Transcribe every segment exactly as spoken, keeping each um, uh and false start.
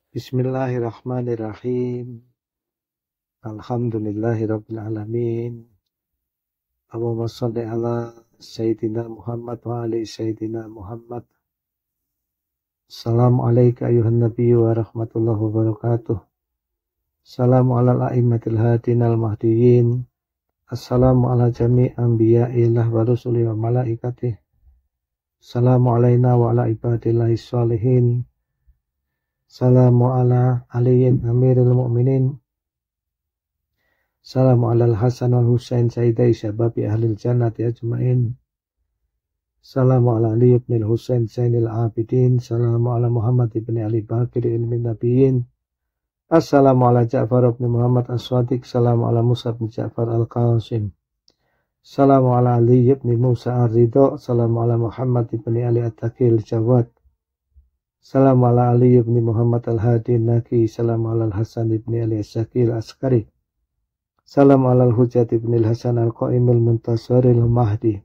Bismillahirrahmanirrahim. Alhamdulillahirabbil alamin. Allahumma shalli ala sayyidina Muhammad wa ali sayyidina Muhammad. Assalamu alayka ayuhan nabiyyu wa rahmatullahi wa barakatuh. Assalamu ala a'immatil hadin al-mahdiyyin. Assalamu ala jami' anbiya'illah wa rusuli wa malaikatih. Assalamu alayna wa ala ibadillahi sholihin. Assalamu ala aliyin amirul mu'minin. Assalamu ala al-Hasan wal Husain sayyidai syababi ahlil jannati ajma'in. Assalamu ala Ali ibn al-Husain zainil abidin. Assalamu ala Muhammad ibn Ali Bakir ilmin nabiyyin. Assalamu ala Ja'far ibn Muhammad as-Sadiq. Assalamu ala Musa ibn Ja'far al-Qasim. Assalamu ala Ali ibn Musa ar-Ridha. Assalamu ala Muhammad ibn Ali at-Taqil Jawad. Assalamu ala Ali ibn Muhammad al-Hadi Naki. Assalamu ala al-Hasan ibn Ali as-Shakil Askari. Assalamu ala al-Hujjat ibn al-Hasan al-Qaimil Muntasaril Mahdi.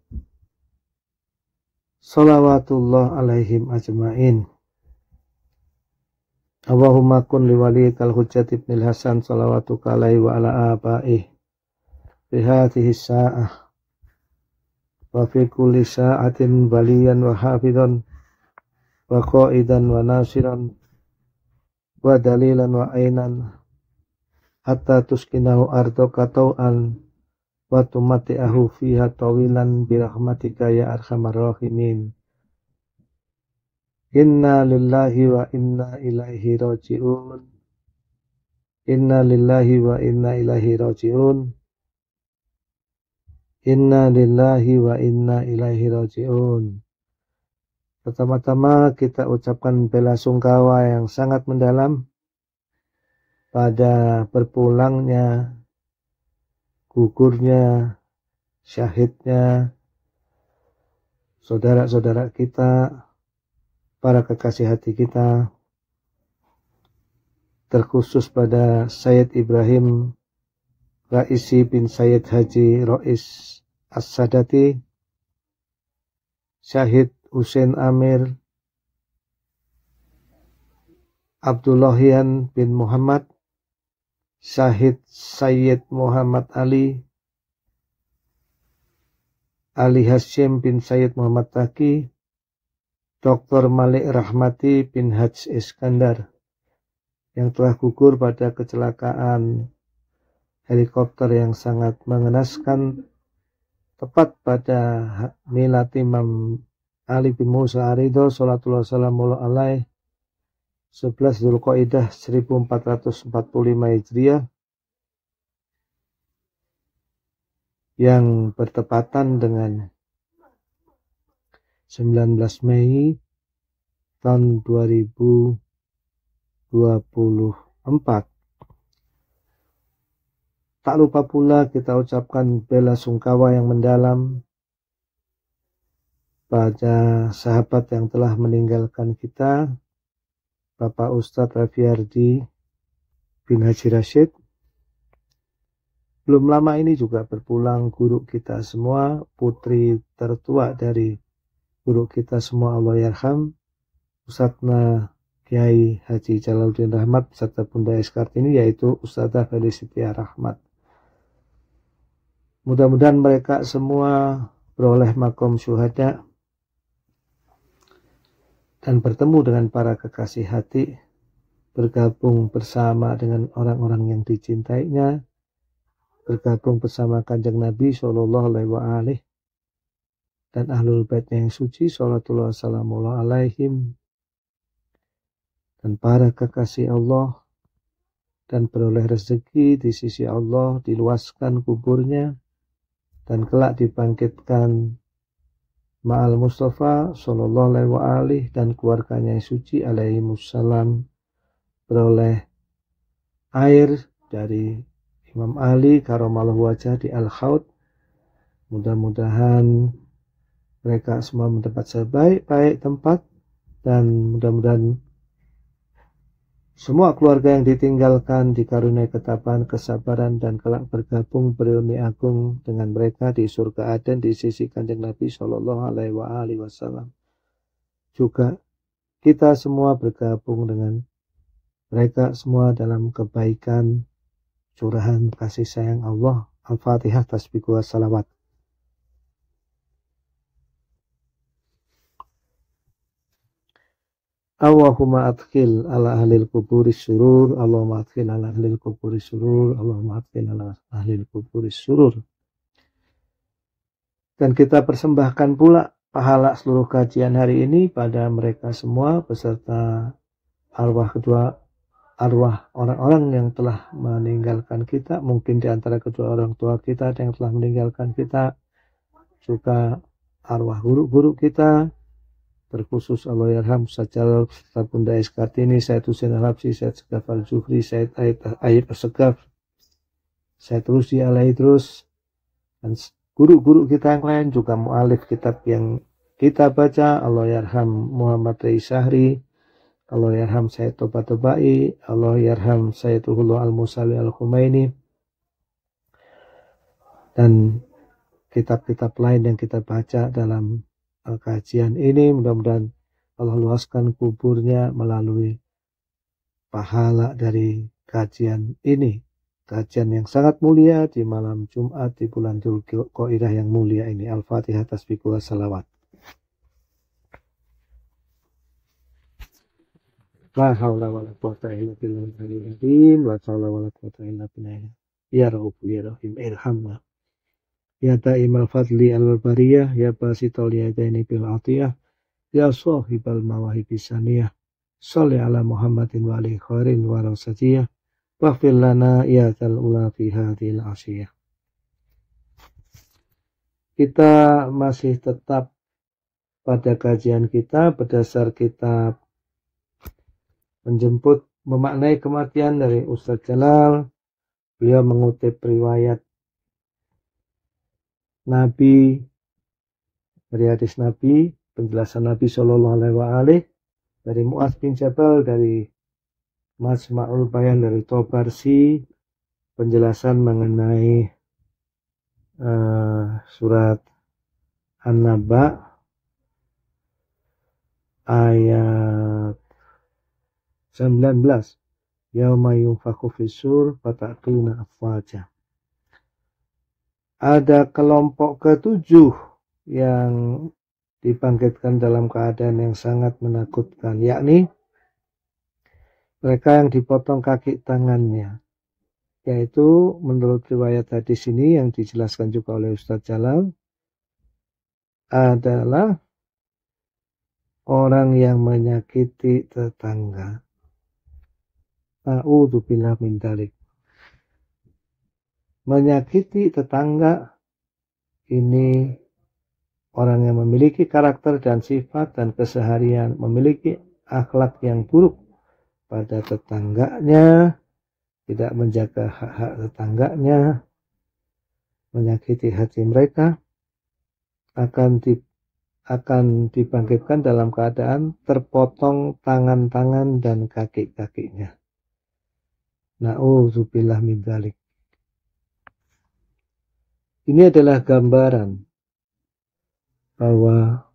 Salawatullah alaihim ajma'in. Allahumma kun liwaliyikal Hujjat ibn al-Hasan salawatuka alaihi wa ala abaih fi hadhihi sa'ah wa fi kulli sa'atin waliyan wa hafidhan wa qa'idan wa nasiran wa dalilan wa ainan hatta tuskinahu ardaka tau'an wa tumati'ahu fiha tawilan birahmatika ya arhamar rahimin. Inna lillahi wa inna ilaihi raji'un. Inna lillahi wa inna ilaihi raji'un. Inna lillahi wa inna ilaihi raji'un. Pertama-tama kita ucapkan bela sungkawa yang sangat mendalam pada berpulangnya, gugurnya, syahidnya saudara-saudara kita, para kekasih hati kita, terkhusus pada Sayyid Ibrahim Raisi bin Sayyid Haji Rois As-Sadati, Syahid Husain Amir Abdullahian bin Muhammad, Syahid Sayyid Muhammad Ali Ali Hashim bin Sayyid Muhammad Taki, Doktor Malik Rahmati bin Haj Iskandar yang telah gugur pada kecelakaan helikopter yang sangat mengenaskan tepat pada milad Imam Ali bin Musa Ar-Ridha salatullah salamu alaih sebelas Dzulqa'dah seribu empat ratus empat puluh lima Hijriah yang bertepatan dengan sembilan belas Mei tahun dua ribu dua puluh empat. Tak lupa pula kita ucapkan bela sungkawa yang mendalam pada sahabat yang telah meninggalkan kita, Bapak Ustadz Rafiardi bin Haji Rashid. Belum lama ini juga berpulang guru kita semua, putri tertua dari guru kita semua, Allah yarham, Ustadzna Kiai Haji Jalaluddin Rahmat serta Bunda S. Kartini, yaitu Ustadzah Felicitia Rahmat. Mudah-mudahan mereka semua beroleh makom syuhada dan bertemu dengan para kekasih hati, bergabung bersama dengan orang-orang yang dicintainya, bergabung bersama Kanjeng Nabi Shallallahu Alaihi Wasallam dan ahlul baitnya yang suci Salatullah Salamullah alaihim, dan para kekasih Allah, dan beroleh rezeki di sisi Allah, diluaskan kuburnya dan kelak dibangkitkan Ma'al Mustafa Sallallahu Alaihi Wasallam dan keluarganya yang suci alaihimussalam, beroleh air dari Imam Ali karamallahu wajah di Al-Haud. Mudah-mudahan mereka semua mendapat sebaik-baik tempat, dan mudah-mudahan semua keluarga yang ditinggalkan dikaruniai ketabahan, kesabaran, dan kelak bergabung bereuni agung dengan mereka di surga Aden di sisi Kanjeng Nabi Shallallahu Alaihi Wasallam. Juga kita semua bergabung dengan mereka semua dalam kebaikan, curahan kasih sayang Allah. Al-Fatihah, tasbih wa salawat. Allahumma adkhil ala ahlil kuburi surur, Allahumma adkhil ala ahlil kuburi surur, Allahumma adkhil ala ahlil kuburi surur. Dan kita persembahkan pula pahala seluruh kajian hari ini pada mereka semua beserta arwah kedua arwah orang-orang yang telah meninggalkan kita, mungkin di antara kedua orang tua kita yang telah meninggalkan kita, juga arwah guru-guru kita, terkhusus Allah yarham Sajjal serta Bunda S. Kartini, Said Husain Al-Habsyi, Said Segaf Al-Zuhri, Said Ayyub Al-Segaf, Said Rusdi Al-Idrus, dan guru-guru kita yang lain, juga mu'alif kitab yang kita baca, Allah yarham Muhammad Rey Syahri, Allah yarham Said Toba Tobai, Allah yarham Said Ruhullah Al-Musawi Al-Khumaini, dan kitab-kitab lain yang kita baca dalam kajian ini. Mudah-mudahan Allah luaskan kuburnya melalui pahala dari kajian ini, kajian yang sangat mulia di malam Jumat di bulan Dzulqa'dah yang mulia ini. Al-Fatihah, tasbih wa salawat. La haula wala quwwata illa billahil azim, la haula wala quwwata illa billah. Ya Rabb ya Rahim irhamna. Ya Da'imal Fadli Al-Bariyah, Ya Basitul Yadaini bil Atiyah, Ya Sahibal Mawahibis Saniyah, Shalli ala Muhammadin wa ali khairin wa rasajiyah, waghfir lana ya dzal ula fi hadhil asyiyah. Kita masih tetap pada kajian kita berdasar kitab Menjemput Memaknai Kematian dari Ustaz Jalal. Beliau mengutip riwayat Nabi, dari hadis Nabi, penjelasan Nabi Shallallahu Alaihi Wasallam dari Mu'adz bin Jabal, dari Majma'ul Bayan dari Tobarsi, penjelasan mengenai uh, surat An-Naba ayat sembilan belas. Yauma yunfakhu fis-sur fata'tuna afwaja. Ada kelompok ketujuh yang dibangkitkan dalam keadaan yang sangat menakutkan, yakni mereka yang dipotong kaki tangannya, yaitu menurut riwayat hadis ini yang dijelaskan juga oleh Ustadz Jalal adalah orang yang menyakiti tetangga. A'udzubillah min dzalik. Menyakiti tetangga ini orang yang memiliki karakter dan sifat dan keseharian, memiliki akhlak yang buruk pada tetangganya, tidak menjaga hak-hak tetangganya, menyakiti hati mereka, akan di, akan dibangkitkan dalam keadaan terpotong tangan-tangan dan kaki-kakinya. Na'udzubillah min dzalik. Ini adalah gambaran bahwa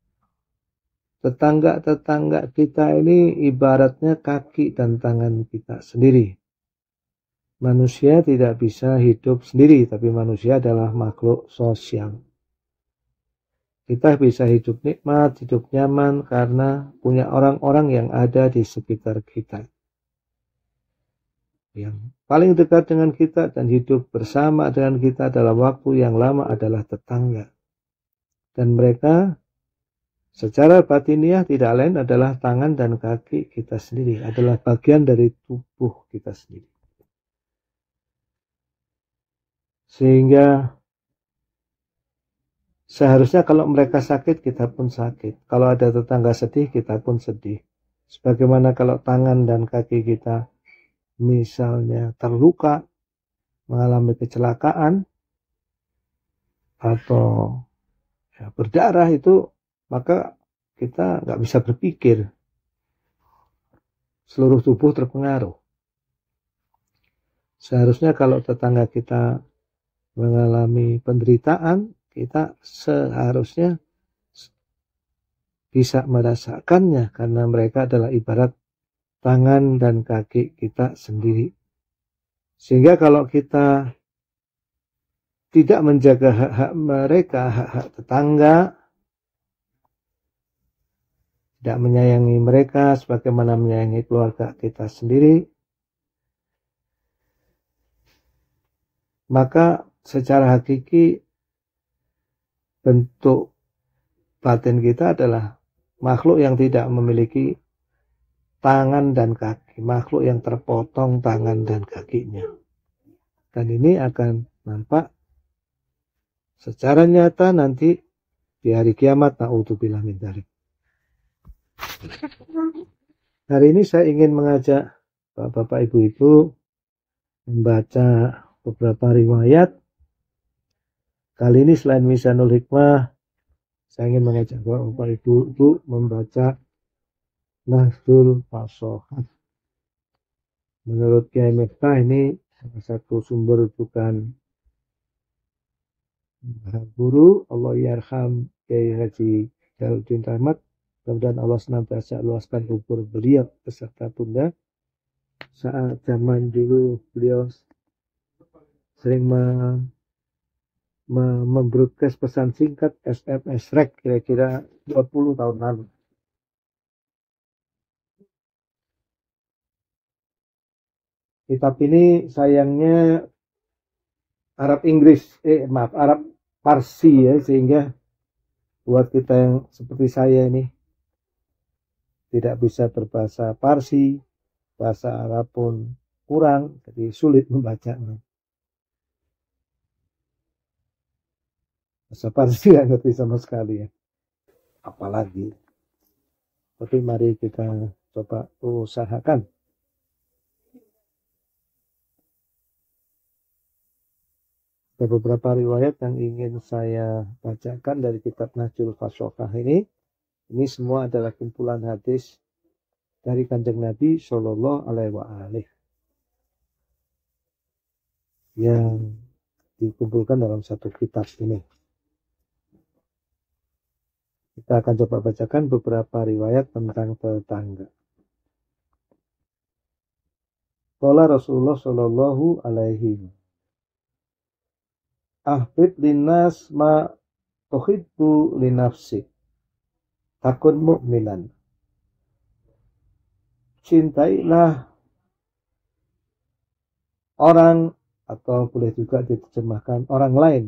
tetangga-tetangga kita ini ibaratnya kaki dan tangan kita sendiri. Manusia tidak bisa hidup sendiri, tapi manusia adalah makhluk sosial. Kita bisa hidup nikmat, hidup nyaman karena punya orang-orang yang ada di sekitar kita. Yang paling dekat dengan kita dan hidup bersama dengan kita dalam waktu yang lama adalah tetangga. Dan mereka secara batiniah tidak lain adalah tangan dan kaki kita sendiri, adalah bagian dari tubuh kita sendiri. Sehingga seharusnya kalau mereka sakit, kita pun sakit. Kalau ada tetangga sedih, kita pun sedih. Sebagaimana kalau tangan dan kaki kita misalnya terluka, mengalami kecelakaan, atau ya, berdarah itu, maka kita nggak bisa berpikir. Seluruh tubuh terpengaruh. Seharusnya kalau tetangga kita mengalami penderitaan, kita seharusnya bisa merasakannya, karena mereka adalah ibarat tangan dan kaki kita sendiri. Sehingga kalau kita tidak menjaga hak-hak mereka, hak-hak tetangga, tidak menyayangi mereka sebagaimana menyayangi keluarga kita sendiri, maka secara hakiki bentuk batin kita adalah makhluk yang tidak memiliki tangan dan kaki, makhluk yang terpotong tangan dan kakinya. Dan ini akan nampak secara nyata nanti di hari kiamat. Na'udzubillah min dzalik. Hari ini saya ingin mengajak Bapak-bapak Ibu-ibu membaca beberapa riwayat. Kali ini selain Mizanul Hikmah, saya ingin mengajak Bapak Ibu-ibu membaca Nahjul Fasohat. Menurut Kiai Miftah ini salah satu sumber rujukan guru, Allah yarham Kiai Haji Jalaluddin Rahmat. Mudah-mudahan Allah senantiasa luaskan kubur beliau beserta bunda. Saat zaman dulu beliau sering me, me, membroadcast pesan singkat S M S rek kira-kira dua puluh tahun lalu. Kitab ini sayangnya Arab Inggris, eh maaf Arab Parsi ya, sehingga buat kita yang seperti saya ini tidak bisa berbahasa Parsi, bahasa Arab pun kurang, jadi sulit membacanya. Bahasa Parsi nggak ngerti sama sekali ya, apalagi. Tapi mari kita coba usahakan. Ada beberapa riwayat yang ingin saya bacakan dari kitab Nahjul Fasohah ini. Ini semua adalah kumpulan hadis dari Kanjeng Nabi Shallallahu Alaihi Wasallam yang dikumpulkan dalam satu kitab ini. Kita akan coba bacakan beberapa riwayat tentang tetangga. Qala Rasulullah Shallallahu Alaihi Wasallam, ahbib linnas ma tuhibbu linafsik, takun mu'minan. Cintailah orang, atau boleh juga diterjemahkan orang lain,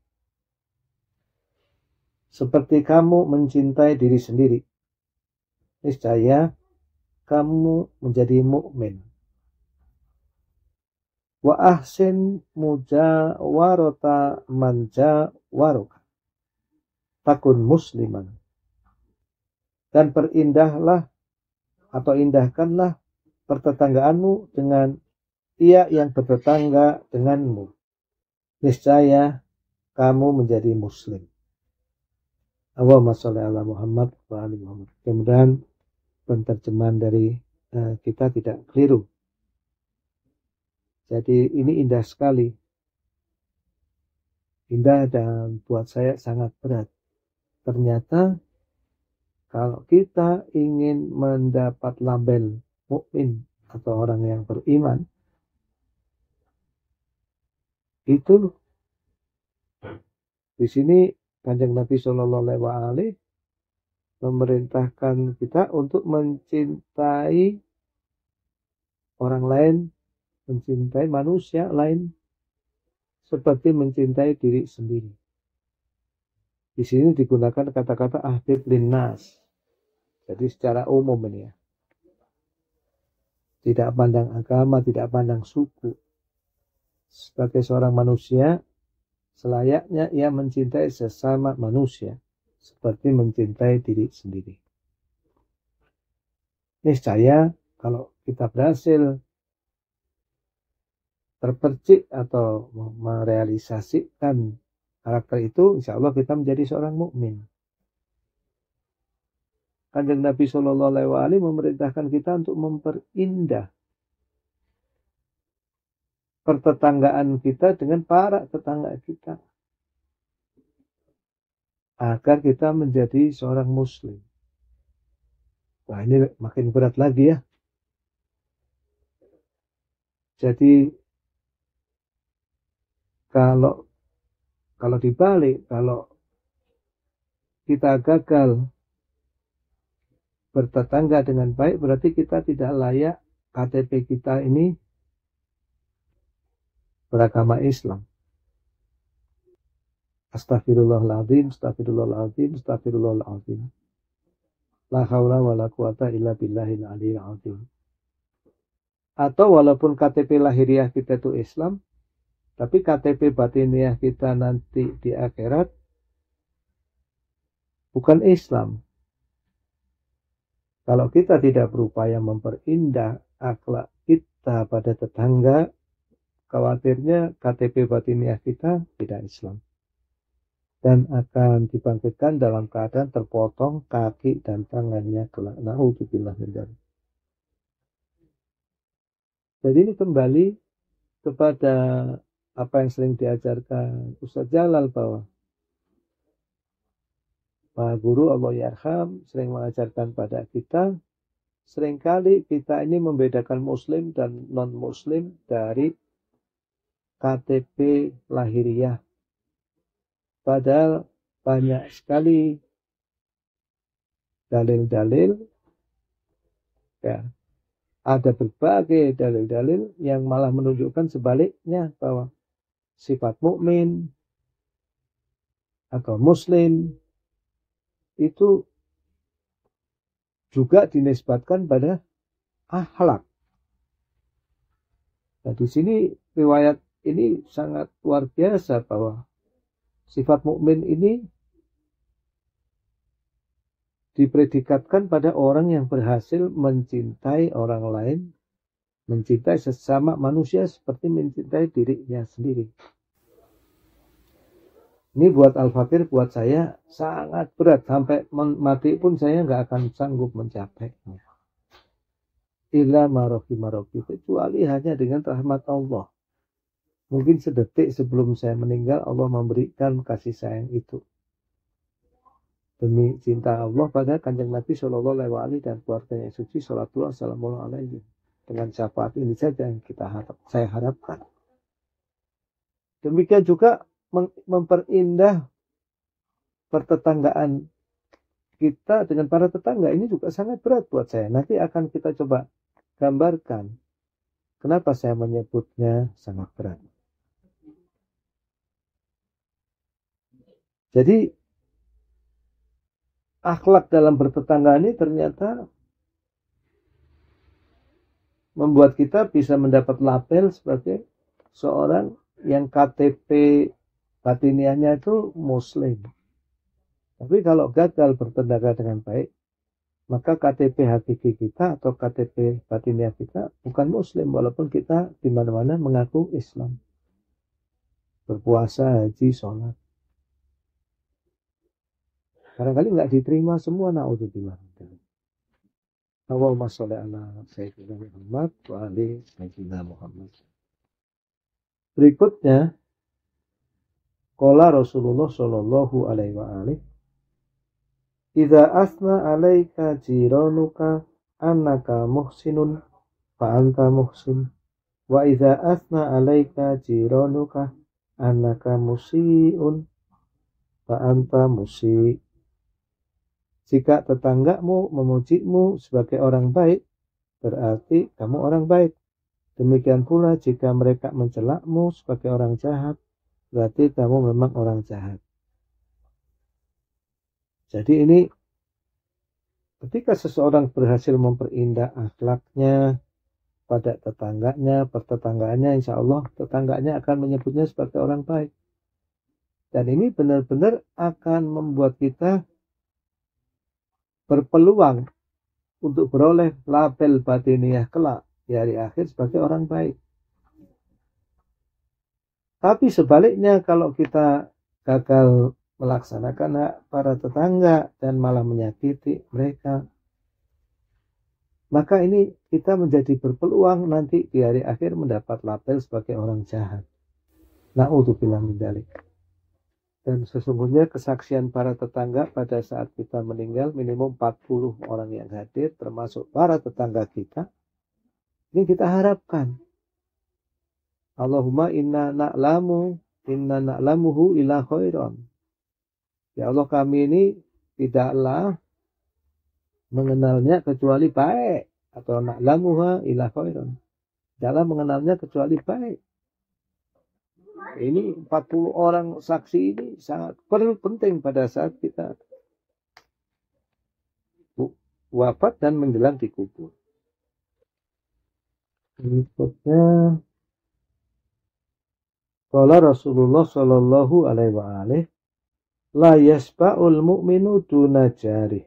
seperti kamu mencintai diri sendiri. Niscaya kamu menjadi mukmin. Wa ahsin mujawarata manja waroka, takun musliman. Dan perindahlah atau indahkanlah pertetanggaanmu dengan ia yang bertetangga denganmu. Niscaya kamu menjadi muslim. Allahumma sholli ala Muhammad wa ali Muhammad. Kemudian penterjemahan dari uh, kita tidak keliru. Jadi ini indah sekali. Indah dan buat saya sangat berat. Ternyata kalau kita ingin mendapat label mukmin atau orang yang beriman, itu di sini Kanjeng Nabi Shallallahu Alaihi Wasallam memerintahkan kita untuk mencintai orang lain, mencintai manusia lain seperti mencintai diri sendiri. Di sini digunakan kata-kata ahbib linnas. Jadi secara umum ini ya. Tidak pandang agama, tidak pandang suku. Sebagai seorang manusia, selayaknya ia mencintai sesama manusia seperti mencintai diri sendiri. Niscaya kalau kita berhasil terpercik atau merealisasikan karakter itu, insya Allah kita menjadi seorang mukmin. Kanjeng Nabi Shallallahu Alaihi Wasallam memerintahkan kita untuk memperindah pertetanggaan kita dengan para tetangga kita, agar kita menjadi seorang muslim. Wah, ini makin berat lagi ya. Jadi kalau kalau dibalik, kalau kita gagal bertetangga dengan baik, berarti kita tidak layak K T P kita ini beragama Islam. Astagfirullahaladzim, astagfirullahaladzim, astagfirullahaladzim. La haula wa la quwata illa billahil aliyil azim. Atau walaupun K T P lahiriah kita itu Islam, tapi K T P batiniah kita nanti di akhirat bukan Islam. Kalau kita tidak berupaya memperindah akhlak kita pada tetangga, khawatirnya K T P batiniah kita tidak Islam. Dan akan dibangkitkan dalam keadaan terpotong kaki dan tangannya kelak. Na'udzubillah min dzalik. Jadi ini kembali kepada apa yang sering diajarkan Ustaz Jalal, bahwa Pak Guru Allah Yarham sering mengajarkan pada kita, seringkali kita ini membedakan muslim dan non muslim dari K T P lahiriah. Padahal banyak sekali dalil-dalil, ya, ada berbagai dalil-dalil yang malah menunjukkan sebaliknya, bahwa sifat mukmin atau muslim itu juga dinisbatkan pada akhlak. Nah, di sini riwayat ini sangat luar biasa, bahwa sifat mukmin ini dipredikatkan pada orang yang berhasil mencintai orang lain, mencintai sesama manusia seperti mencintai dirinya sendiri. Ini buat Al-Fakir, buat saya sangat berat. Sampai mati pun saya nggak akan sanggup mencapainya. Illa marofi marofi, kecuali hanya dengan rahmat Allah. Mungkin sedetik sebelum saya meninggal, Allah memberikan kasih sayang itu. Demi cinta Allah pada Kanjeng Nabi Shallallahu Alaihi Wasallam dan keluarganya yang suci, Salatullah Salamullah Alaihi. Dengan syafaat ini saja yang kita harap, saya harapkan. Demikian juga memperindah pertetanggaan kita dengan para tetangga, ini juga sangat berat buat saya. Nanti akan kita coba gambarkan kenapa saya menyebutnya sangat berat. Jadi akhlak dalam bertetangga ini ternyata membuat kita bisa mendapat label sebagai seorang yang K T P batiniahnya itu muslim. Tapi kalau gagal bertetangga dengan baik, maka K T P hakiki kita atau K T P batiniah kita bukan muslim, walaupun kita di mana-mana mengaku Islam, berpuasa, haji, sholat. Barangkali nggak diterima semua, na'udzubillah. Allahumma sholli ala sayyidina Muhammad wa ali sayyidina Muhammad. Berikutnya, qala Rasulullah sallallahu alaihi wa alihi, idza asna 'alaika jiranuka annaka muhsinun fa anta muhsin, wa idza asna 'alaika jiranuka annaka musii'un fa anta musii'. Jika tetanggamu memujimu sebagai orang baik, berarti kamu orang baik. Demikian pula jika mereka mencelakmu sebagai orang jahat, berarti kamu memang orang jahat. Jadi ini ketika seseorang berhasil memperindah akhlaknya pada tetangganya, pertetanggaannya, insya Allah tetangganya akan menyebutnya sebagai orang baik. Dan ini benar-benar akan membuat kita berpeluang untuk beroleh label batiniah kelak di hari akhir sebagai orang baik. Tapi sebaliknya, kalau kita gagal melaksanakan hak para tetangga dan malah menyakiti mereka, maka ini kita menjadi berpeluang nanti di hari akhir mendapat label sebagai orang jahat. Na'udzubillah min dzalik. Dan sesungguhnya kesaksian para tetangga pada saat kita meninggal, minimum empat puluh orang yang hadir, termasuk para tetangga kita. Ini kita harapkan Allahumma inna na'lamu inna na'lamuhu ila khairan. Ya Allah, kami ini tidaklah mengenalnya kecuali baik, atau na'lamuha ila khairan. Tidaklah mengenalnya kecuali baik. Ini empat puluh orang saksi ini sangat penting pada saat kita wafat dan menjelang dikubur. Berikutnya, qala Rasulullah sallallahu alaihi wa alihi, la yasba'ul mu'minu duna jarih.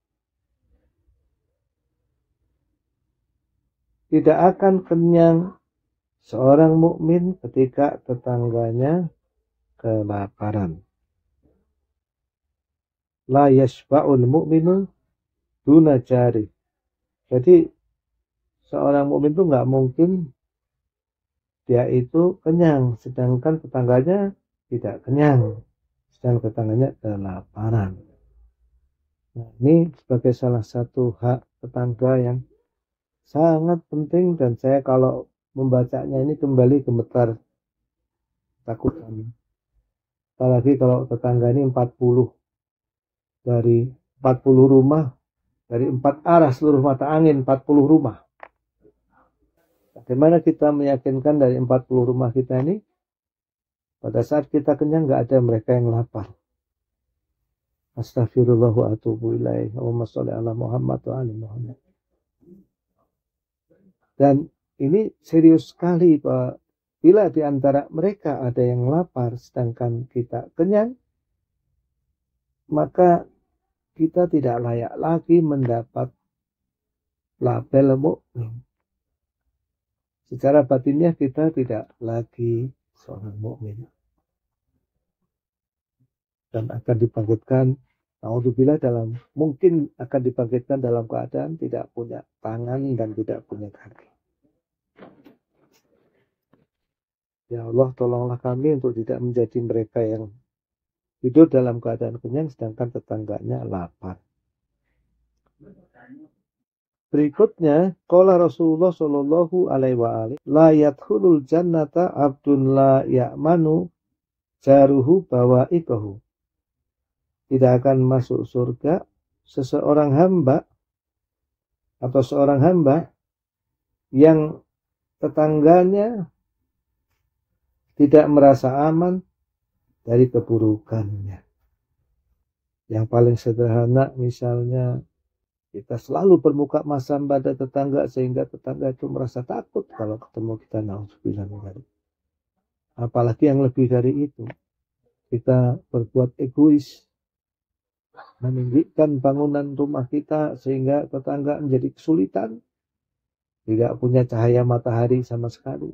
Tidak akan kenyang seorang mukmin ketika tetangganya kelaparan. La yasba'ul mu'minu duna jarih. Jadi seorang mukmin itu nggak mungkin dia itu kenyang, sedangkan tetangganya tidak kenyang, sedangkan tetangganya kelaparan. Nah, ini sebagai salah satu hak tetangga yang sangat penting, dan saya kalau membacanya ini kembali gemetar takutan. Apalagi kalau tetangga ini empat puluh, dari empat puluh rumah, dari empat arah seluruh mata angin, empat puluh rumah. Bagaimana kita meyakinkan dari empat puluh rumah kita ini, pada saat kita kenyang nggak ada mereka yang lapar. Astaghfirullah wa atubu ilaih. Allahumma sholli ala Muhammad wa ali Muhammad. Dan ini serius sekali, Pak. Bila di antara mereka ada yang lapar sedangkan kita kenyang, maka kita tidak layak lagi mendapat label mukmin. Secara batinnya kita tidak lagi seorang mukmin. Dan akan dibangkitkan, naudzubillah, dalam mungkin akan dibangkitkan dalam keadaan tidak punya tangan dan tidak punya kaki. Ya Allah, tolonglah kami untuk tidak menjadi mereka yang hidup dalam keadaan kenyang sedangkan tetangganya lapar. Berikutnya, qala Rasulullah sallallahu alaihi wa alihi, la yadkhulul jannata abdun la ya'manu jaruhu bawa'iqahu. Tidak akan masuk surga seseorang hamba atau seorang hamba yang tetangganya tidak merasa aman dari keburukannya. Yang paling sederhana misalnya, kita selalu bermuka masam pada tetangga sehingga tetangga itu merasa takut kalau ketemu kita, naudzubillah. Apalagi yang lebih dari itu, kita berbuat egois, meninggikan bangunan rumah kita sehingga tetangga menjadi kesulitan, tidak punya cahaya matahari sama sekali.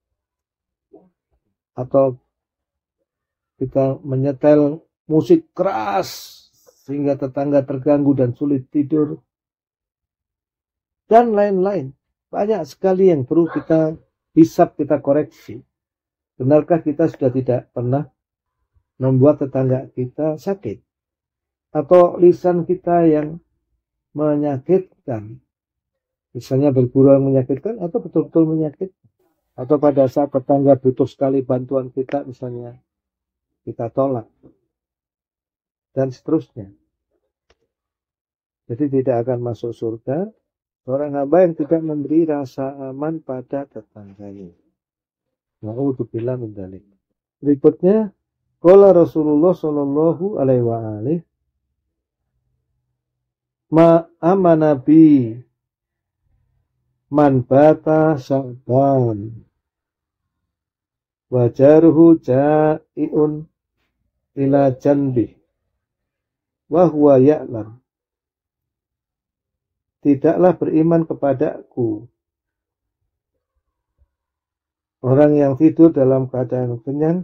Atau kita menyetel musik keras sehingga tetangga terganggu dan sulit tidur, dan lain-lain. Banyak sekali yang perlu kita hisab, kita koreksi. Benarkah kita sudah tidak pernah membuat tetangga kita sakit? Atau lisan kita yang menyakitkan, misalnya bergurau yang menyakitkan atau betul-betul menyakitkan? Atau pada saat tetangga butuh sekali bantuan kita, misalnya kita tolak, dan seterusnya. Jadi tidak akan masuk surga seorang hamba yang tidak memberi rasa aman pada tetangganya. Na'udzubillah min dzalik. Berikutnya, qala Rasulullah sallallahu alaihi wa alihi, ma amana bi man bata sya'ban wa jaruhu ja'iun ila janbi wa huwa ya'lam. Tidaklah beriman kepadaku orang yang tidur dalam keadaan kenyang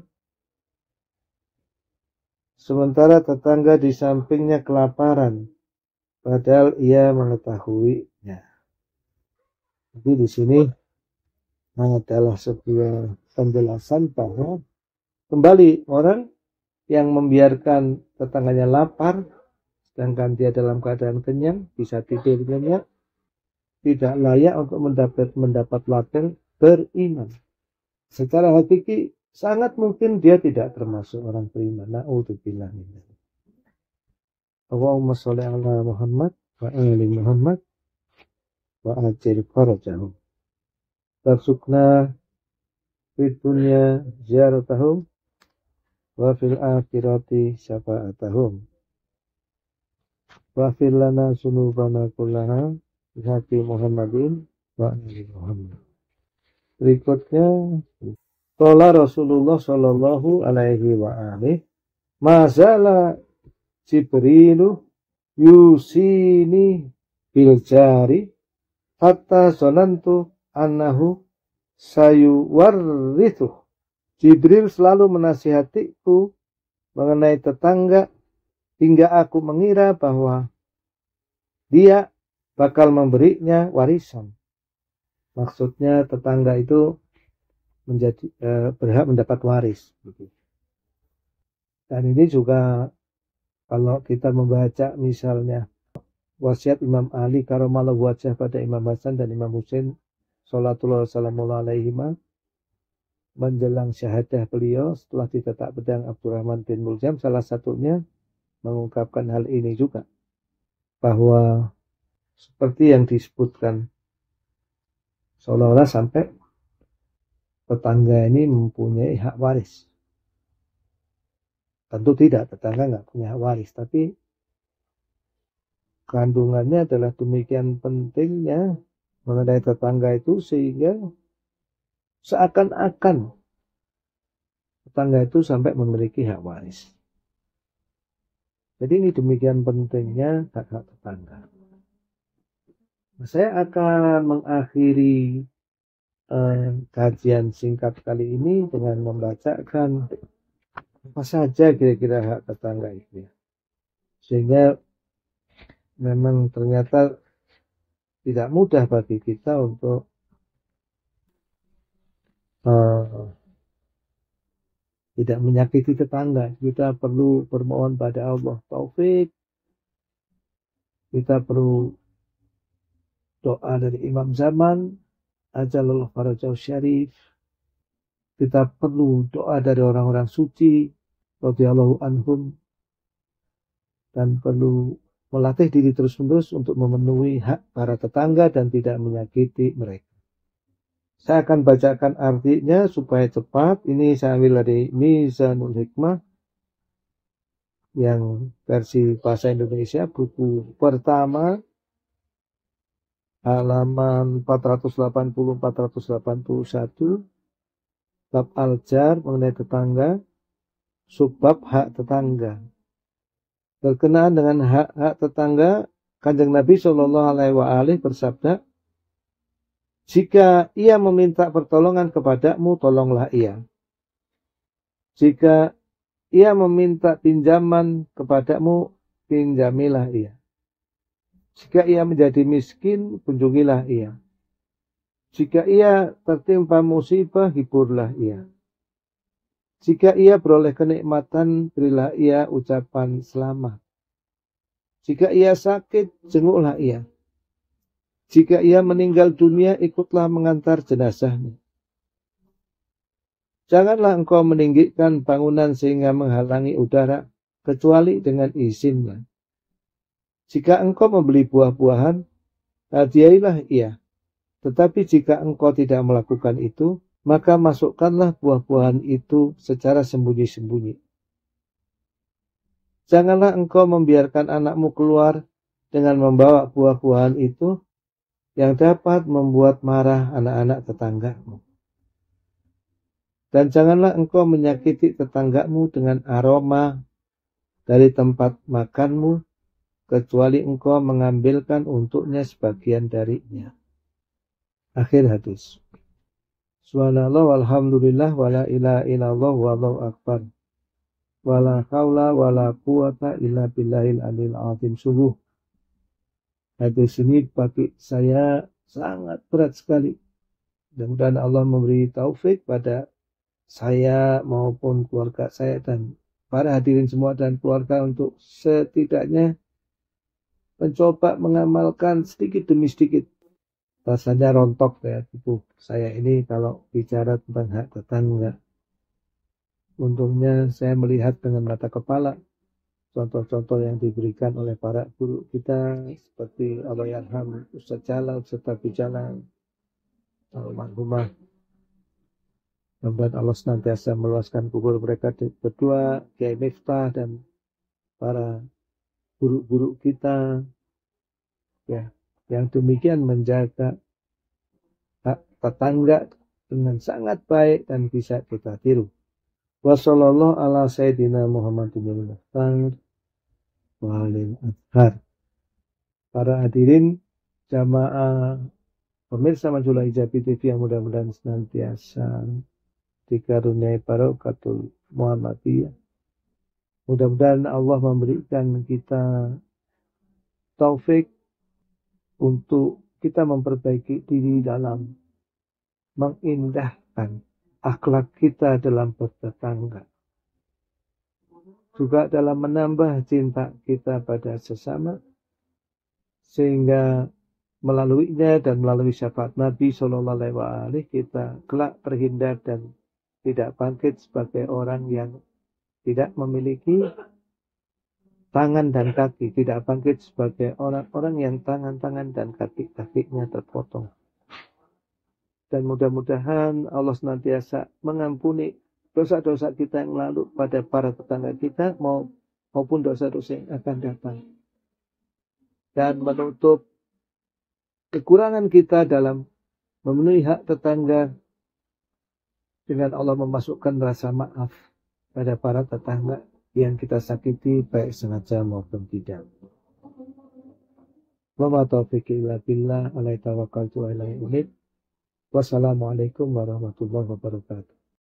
sementara tetangga di sampingnya kelaparan, padahal ia mengetahuinya. Jadi di sini adalah sebuah penjelasan bahwa kembali orang yang membiarkan tetangganya lapar sedangkan dia dalam keadaan kenyang, bisa tidur nyenyak, tidak layak untuk mendapat mendapat label beriman. secara hakiki sangat mungkin dia tidak termasuk orang beriman. Na'udzubillah min dzalik. Allahumma sholli ala Muhammad wa ali Muhammad wa ajil farajahum. Tarsukna fid dunya ziyaratahum wa fil akhirati syafa'atahum. Wa fil lana sunubana kullaha bihaqi Muhammadin wa ali Muhammad. Berikutnya, qala Rasulullah sallallahu alaihi wa alihi, mazala Jibrilu yusini bil jari hatta sonantu annahu sayuwarrithu. Jibril selalu menasihatiku mengenai tetangga hingga aku mengira bahwa dia bakal memberinya warisan. Maksudnya tetangga itu menjadi eh, berhak mendapat waris. Dan ini juga kalau kita membaca misalnya wasiat Imam Ali karamallahu wajhah pada Imam Hasan dan Imam Husain sholatullah wassalamualaihi alaihima menjelang syahadah beliau setelah ditetak pedang Abdurrahman bin Muljam, salah satunya mengungkapkan hal ini juga, bahwa seperti yang disebutkan seolah-olah sampai tetangga ini mempunyai hak waris. Tentu tidak, tetangga nggak punya hak waris, tapi kandungannya adalah demikian pentingnya mengenai tetangga itu sehingga seakan-akan tetangga itu sampai memiliki hak waris. Jadi ini demikian pentingnya hak-hak tetangga. Saya akan mengakhiri eh, kajian singkat kali ini dengan membacakan apa saja kira-kira hak tetangga itu, sehingga memang ternyata tidak mudah bagi kita untuk uh, tidak menyakiti tetangga. Kita perlu bermohon pada Allah taufik. Kita perlu doa dari Imam Zaman, ajalul farajau syarif. Kita perlu doa dari orang-orang suci, radhiyallahu anhum, dan perlu melatih diri terus-menerus untuk memenuhi hak para tetangga dan tidak menyakiti mereka. Saya akan bacakan artinya supaya cepat. Ini saya ambil dari Mizanul Hikmah yang versi bahasa Indonesia, buku pertama, halaman empat ratus delapan puluh sampai empat ratus delapan puluh satu, bab al-jar mengenai tetangga, subbab hak tetangga. Berkenaan dengan hak-hak tetangga, Kanjeng Nabi Shallallahu Alaihi Wasallam bersabda, jika ia meminta pertolongan kepadamu, tolonglah ia. Jika ia meminta pinjaman kepadamu, pinjamilah ia. Jika ia menjadi miskin, kunjungilah ia. Jika ia tertimpa musibah, hiburlah ia. Jika ia beroleh kenikmatan, berilah ia ucapan selamat. Jika ia sakit, jenguklah ia. Jika ia meninggal dunia, ikutlah mengantar jenazahnya. Janganlah engkau meninggikan bangunan sehingga menghalangi udara, kecuali dengan izinnya. Jika engkau membeli buah-buahan, hadiahilah ia. Tetapi jika engkau tidak melakukan itu, maka masukkanlah buah-buahan itu secara sembunyi-sembunyi. Janganlah engkau membiarkan anakmu keluar dengan membawa buah-buahan itu yang dapat membuat marah anak-anak tetanggamu. Dan janganlah engkau menyakiti tetanggamu dengan aroma dari tempat makanmu, kecuali engkau mengambilkan untuknya sebagian darinya. Akhir hadis. Subhanallah walhamdulillah wala ilaha illallah wallahu akbar. Wala haula wala quwata illa billahil aliyil azim. Sungguh hadis ini bagi saya sangat berat sekali. Mudah-mudahan Allah memberi taufik pada saya maupun keluarga saya dan para hadirin semua dan keluarga untuk setidaknya mencoba mengamalkan sedikit demi sedikit rasanya rontok ya tubuh saya ini kalau bicara tentang hak tetangga. Untungnya saya melihat dengan mata kepala contoh-contoh yang diberikan oleh para guru kita seperti Allahyarham Ustaz Jalal, Ustaz Tabi Jalal, almarhumah. Mudah-mudahan Allah senantiasa meluaskan kubur mereka berdua, Kiai Miftah dan para guru-guru kita, ya, yang demikian menjaga hak tetangga dengan sangat baik dan bisa kita tiru. Wassallallahu ala sayyidina Muhammadin walil adhar. Para hadirin jamaah pemirsa Majulah Hijabi T V yang mudah-mudahan senantiasa dikaruniai barakatul Muhammadiyah. Mudah-mudahan Allah memberikan kita taufik untuk kita memperbaiki diri dalam mengindahkan akhlak kita dalam bertetangga. Juga dalam menambah cinta kita pada sesama. Sehingga melaluinya dan melalui syafaat Nabi Shallallahu Alaihi Wasallam kita kelak terhindar dan tidak bangkit sebagai orang yang tidak memiliki tangan dan kaki, tidak bangkit sebagai orang-orang yang tangan-tangan dan kaki-kakinya terpotong. Dan mudah-mudahan Allah senantiasa mengampuni dosa-dosa kita yang lalu pada para tetangga kita maupun dosa-dosa yang akan datang. Dan menutup kekurangan kita dalam memenuhi hak tetangga dengan Allah memasukkan rasa maaf pada para tetangga yang kita sakiti baik sengaja maupun tidak. Wa ma taufiqi illa billah, alaihi tawakkaltu wa ilaihi unib. Wassalamualaikum warahmatullahi wabarakatuh.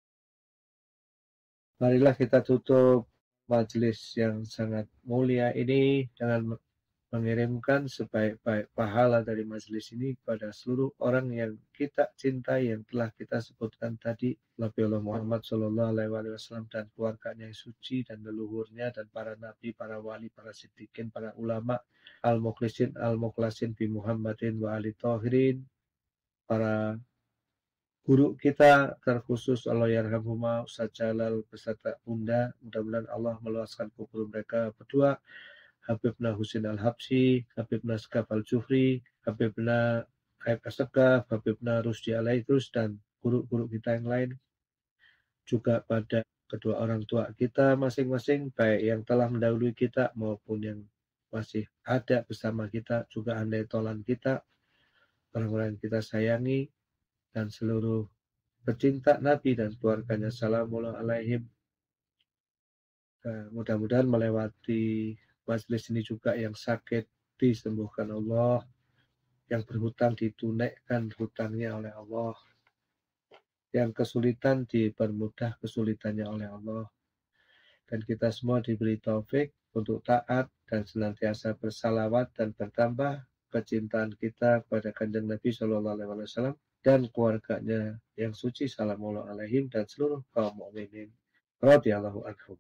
Marilah kita tutup majelis yang sangat mulia ini dengan mengirimkan sebaik-baik pahala dari majelis ini kepada seluruh orang yang kita cintai yang telah kita sebutkan tadi, Nabi Allah Muhammad Shallallahu Alaihi Wasallam dan keluarganya yang suci dan leluhurnya dan para nabi, para wali, para siddiqin, para ulama, al-mukhlisin, al-mukhlasin bi Muhammadin wa ali tahirin, para guru kita terkhusus Allahyarhamhuma Ustaz Jalal beserta Bunda, mudah-mudahan Allah meluaskan kubur mereka berdua. Habibna Husin Al-Habsyi, Habibna Sekaf Al-Jufri, Habibna Aib Asegaf, Habibna Rusdi Alaidrus, dan guru-guru kita yang lain. Juga pada kedua orang tua kita masing-masing, baik yang telah mendahului kita maupun yang masih ada bersama kita, juga andai tolan kita, orang-orang yang kita sayangi, dan seluruh pecinta Nabi dan keluarganya salamullah alaihim. Mudah-mudahan melewati majelis ini juga yang sakit disembuhkan Allah, yang berhutang ditunaikan hutangnya oleh Allah, yang kesulitan dipermudah kesulitannya oleh Allah, dan kita semua diberi taufik untuk taat dan senantiasa bersalawat dan bertambah kecintaan kita kepada Kanjeng Nabi Shallallahu Alaihi Wasallam dan keluarganya yang suci salamullah alaihim dan seluruh kaum mukminin radhiyallahu anhum.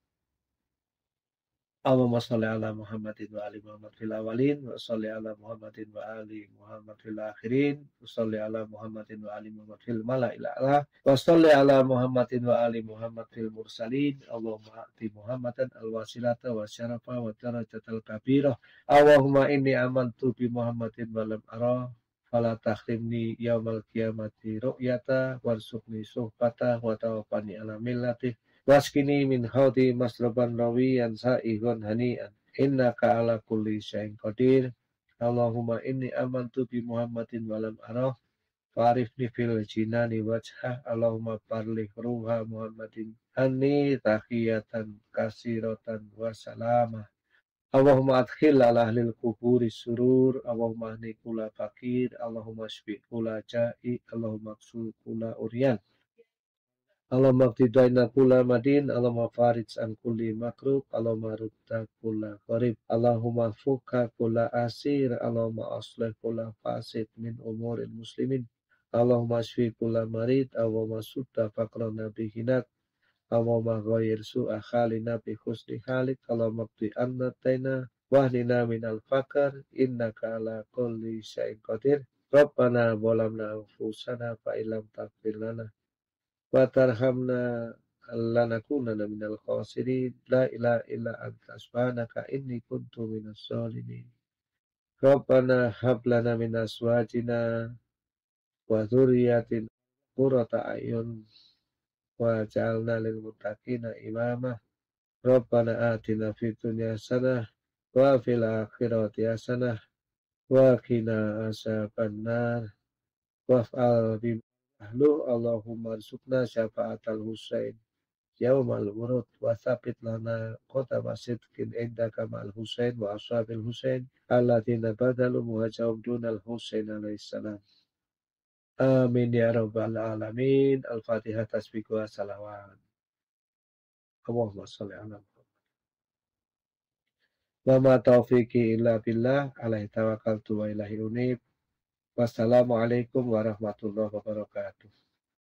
Allahumma sholli ala Muhammadin wa ali Muhammad fil awalin wa sholli ala Muhammadin wa ali Muhammad fil akhirin wa sholli ala Muhammadin wa ali Muhammad fil mala'il a'la wa sholli ala Muhammadin wa ali Muhammad fil mursalin. Allahumma a'ti Muhammadan al-wasilata wa syarafa wa darajatal kabirah. Allahumma inni amantu bi Muhammadin wa lam ara fala takhrimni yaumal qiyamati ru'yata warzuqni suhbata wa tawaffani ala millatih. Waskini min haudi masraban rawiyan sa'ihun hani'an innaka ala kulli syai'in qadir. Allahumma inni amantu bi Muhammadin walam arah farifni fil jinani wajhah. Allahumma parlih ruha Muhammadin anni tahiyatan kasiratan wassalamah. Allahumma adkhil ala ahlil kuburi surur. Allahumma ahni kula fakir. Allahumma shfi kula ja'i. Allahumma ksu kula uryan. Allahumma qtidaina kula madin, Allahumma farij an kulli makrub, Allahumma rudda kula gharib, Allahumma fuka kula asir, Allahumma aslih kula fasid min umuril muslimin, Allahumma shfi kula marid, Allahumma sudda faqrana bihinat, Allahumma ghayir su'a khalina bi husni halik, Allahumma qti anna taina wahnina minal fakar, innaka ala kulli syai'in qadir. Rabbana zalamna anfusana fa illam taghfir lana wa tarhamna lanakunanna minal khasirin. La ilaha illa anta subhanaka inni kuntu minas zalimin. Rabbana hab lana min azwajina wa dzurriyyatina qurrata a'yun wa ja'alna lil muttaqina imama. Rabbana atina fid dunya hasanah wa fil akhirati hasanah wa qina azabannar. Waf'al bima ahlu Allahumma arzuqna syafa'atal Husain yaumal wurud wa thabit lana qadama sidqin indaka ma'al Husain wa ashabil Husain alladzina badalu muhajahum dunal Husain alaihi salam. Amin ya rabbal alamin. Al-Fatihah tasbih wa salawat. Allahumma sholli ala Muhammad. Wa ma taufiqi illa billah alaihi tawakkaltu wa ilaihi unib. Wassalamualaikum warahmatullahi wabarakatuh.